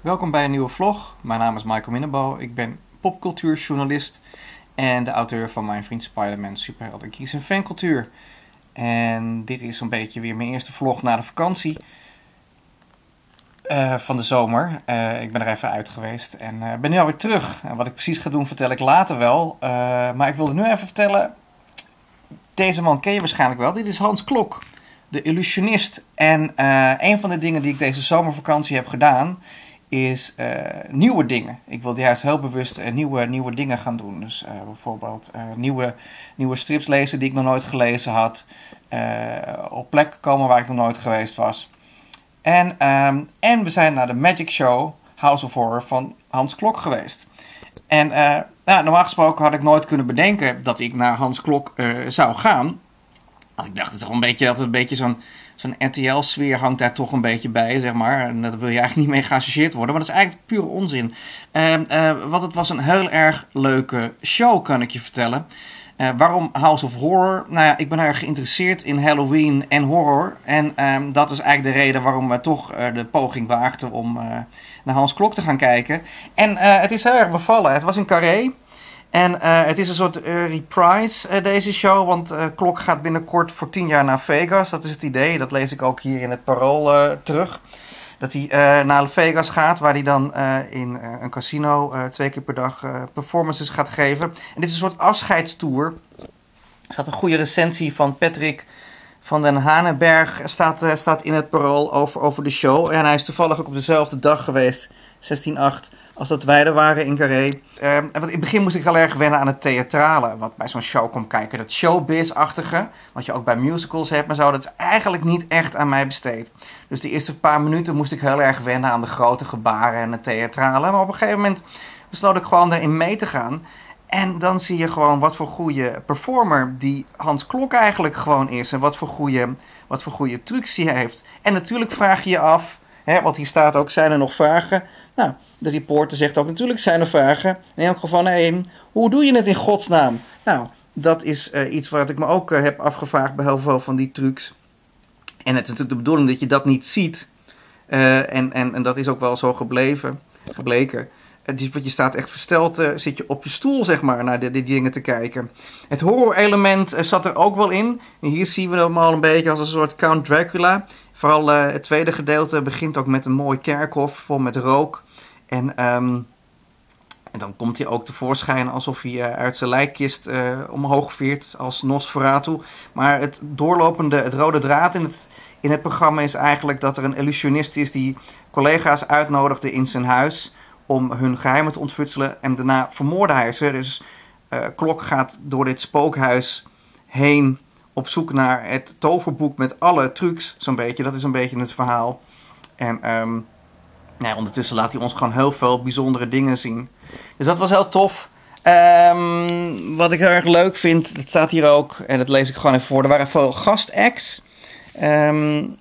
Welkom bij een nieuwe vlog. Mijn naam is Michael Minnebo. Ik ben popcultuurjournalist en de auteur van Mijn Vriend Spider-Man, Superhelden, Kies en Fancultuur. En dit is een beetje weer mijn eerste vlog na de vakantie van de zomer. Ik ben er even uit geweest en ben nu alweer terug. En wat ik precies ga doen vertel ik later wel. Maar ik wilde nu even vertellen, deze man ken je waarschijnlijk wel. Dit is Hans Klok, de illusionist. En een van de dingen die ik deze zomervakantie heb gedaan is nieuwe dingen. Ik wilde juist heel bewust nieuwe dingen gaan doen. Dus bijvoorbeeld nieuwe strips lezen die ik nog nooit gelezen had. Op plekken komen waar ik nog nooit geweest was. En we zijn naar de Magic Show House of Horror van Hans Klok geweest. En normaal gesproken had ik nooit kunnen bedenken dat ik naar Hans Klok zou gaan. Want ik dacht, het is toch een beetje zo'n RTL-sfeer hangt daar toch een beetje bij, zeg maar. En daar wil je eigenlijk niet mee geassocieerd worden. Maar dat is eigenlijk pure onzin. Want het was een heel erg leuke show, kan ik je vertellen. Waarom House of Horror? Nou ja, ik ben erg geïnteresseerd in Halloween en horror. En dat is eigenlijk de reden waarom we toch de poging waagden om naar Hans Klok te gaan kijken. En het is heel erg bevallen. Het was in Carré. En het is een soort reprise, deze show, want Klok gaat binnenkort voor 10 jaar naar Vegas. Dat is het idee, dat lees ik ook hier in het Parool terug. Dat hij naar Vegas gaat, waar hij dan in een casino 2 keer per dag performances gaat geven. En dit is een soort afscheidstour. Er staat een goede recensie van Patrick van den Hanenberg staat in het Parool over de show. En hij is toevallig ook op dezelfde dag geweest, 16/8, als dat wij er waren in Carré. Want in het begin moest ik heel erg wennen aan het theatrale, wat bij zo'n show komt kijken. Dat showbiz-achtige, wat je ook bij musicals hebt en zo, dat is eigenlijk niet echt aan mij besteed. Dus de eerste paar minuten moest ik heel erg wennen aan de grote gebaren en het theatrale. Maar op een gegeven moment besloot ik gewoon daarin mee te gaan. En dan zie je gewoon wat voor goede performer die Hans Klok eigenlijk gewoon is. En wat voor goede trucs hij heeft. En natuurlijk vraag je je af, want hier staat ook, zijn er nog vragen? Nou, de reporter zegt ook, natuurlijk zijn er vragen. In elk geval één, hoe doe je het in godsnaam? Nou, dat is iets wat ik me ook heb afgevraagd bij heel veel van die trucs. En het is natuurlijk de bedoeling dat je dat niet ziet. En dat is ook wel zo gebleken. Dus je staat echt versteld, zit je op je stoel, zeg maar, naar die dingen te kijken. Het horror-element zat er ook wel in. En hier zien we hem al een beetje als een soort Count Dracula. Vooral het tweede gedeelte begint ook met een mooi kerkhof vol met rook. En dan komt hij ook tevoorschijn alsof hij uit zijn lijkkist omhoog veert als Nosferatu. Maar het rode draad in het programma is eigenlijk dat er een illusionist is die collega's uitnodigde in zijn huis om hun geheimen te ontfutselen en daarna vermoordde hij ze. Dus Klok gaat door dit spookhuis heen op zoek naar het toverboek met alle trucs, zo'n beetje. Dat is een beetje het verhaal. En ondertussen laat hij ons gewoon heel veel bijzondere dingen zien. Dus dat was heel tof. Wat ik heel erg leuk vind, dat staat hier ook, en dat lees ik gewoon even voor. Er waren veel gastacts. En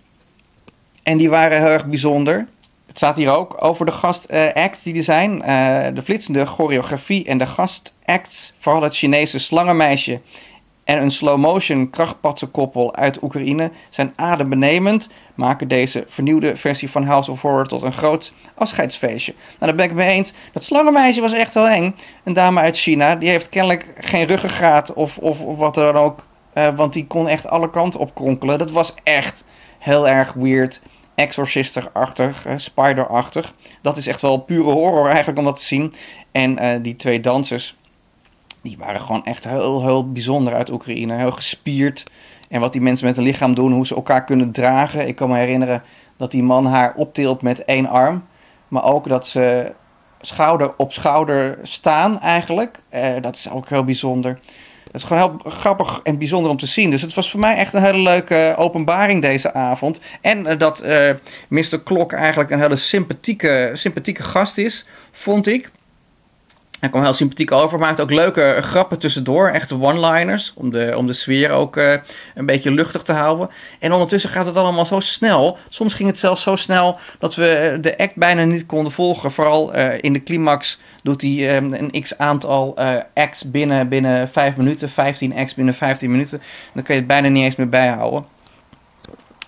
die waren heel erg bijzonder. Het staat hier ook over de gastacts die er zijn. De flitsende choreografie en de gastacts, vooral het Chinese slangenmeisje en een slow-motion krachtpatsenkoppel uit Oekraïne, zijn adembenemend, maken deze vernieuwde versie van House of Horror tot een groot afscheidsfeestje. Nou, daar ben ik het mee eens. Dat slangenmeisje was echt heel eng. Een dame uit China, die heeft kennelijk geen ruggengraat of wat dan ook, want die kon echt alle kanten op kronkelen. Dat was echt heel erg weird. Exorcister-achtig, spider-achtig. Dat is echt wel pure horror eigenlijk om dat te zien. En die 2 dansers, die waren gewoon echt heel, heel bijzonder uit Oekraïne. Heel gespierd. En wat die mensen met hun lichaam doen, hoe ze elkaar kunnen dragen. Ik kan me herinneren dat die man haar optilt met 1 arm. Maar ook dat ze schouder op schouder staan eigenlijk. Dat is ook heel bijzonder. Het is gewoon heel grappig en bijzonder om te zien. Dus het was voor mij echt een hele leuke openbaring deze avond. En dat Mr. Klok eigenlijk een hele sympathieke gast is, vond ik. Hij kwam heel sympathiek over, maakte ook leuke grappen tussendoor. Echte one-liners, om de sfeer ook een beetje luchtig te houden. En ondertussen gaat het allemaal zo snel. Soms ging het zelfs zo snel dat we de act bijna niet konden volgen. Vooral in de climax doet hij een x-aantal acts binnen 5 minuten. 15 acts binnen 15 minuten. Dan kun je het bijna niet eens meer bijhouden.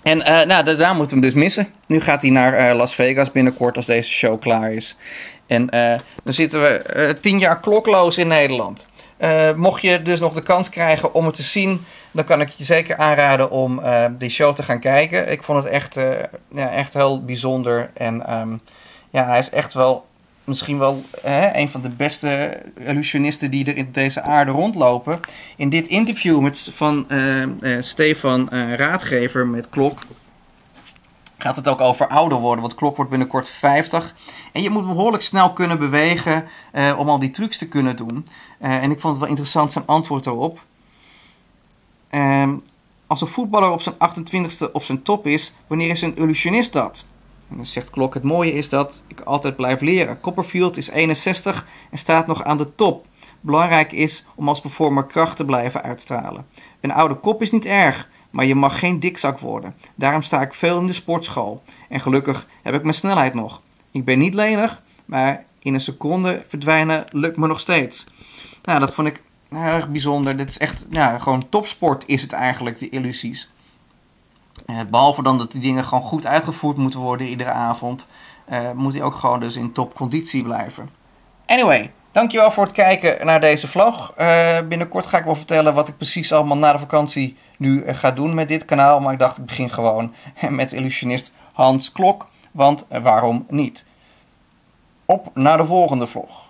En nou, daar moeten we hem dus missen. Nu gaat hij naar Las Vegas binnenkort als deze show klaar is. En dan zitten we 10 jaar klokloos in Nederland. Mocht je dus nog de kans krijgen om het te zien, dan kan ik je zeker aanraden om die show te gaan kijken. Ik vond het echt heel bijzonder. En ja, hij is echt wel misschien wel een van de beste illusionisten die er in deze aarde rondlopen. In dit interview van Stefan Raadgever met Klok gaat het ook over ouder worden. Want Klok wordt binnenkort 50. En je moet behoorlijk snel kunnen bewegen om al die trucs te kunnen doen. En ik vond het wel interessant zijn antwoord daarop. Als een voetballer op zijn 28e op zijn top is, wanneer is een illusionist dat? En dan zegt Klok, het mooie is dat ik altijd blijf leren. Copperfield is 61 en staat nog aan de top. Belangrijk is om als performer kracht te blijven uitstralen. Een oude kop is niet erg, maar je mag geen dikzak worden. Daarom sta ik veel in de sportschool. En gelukkig heb ik mijn snelheid nog. Ik ben niet lenig, maar in een seconde verdwijnen lukt me nog steeds. Nou, dat vond ik erg bijzonder. Dit is echt, gewoon topsport is het eigenlijk, die illusies. Behalve dan dat die dingen gewoon goed uitgevoerd moeten worden iedere avond, moet hij ook gewoon dus in topconditie blijven. Anyway, dankjewel voor het kijken naar deze vlog. Binnenkort ga ik wel vertellen wat ik precies allemaal na de vakantie nu ga doen met dit kanaal. Maar ik dacht, ik begin gewoon met illusionist Hans Klok, want waarom niet? Op naar de volgende vlog.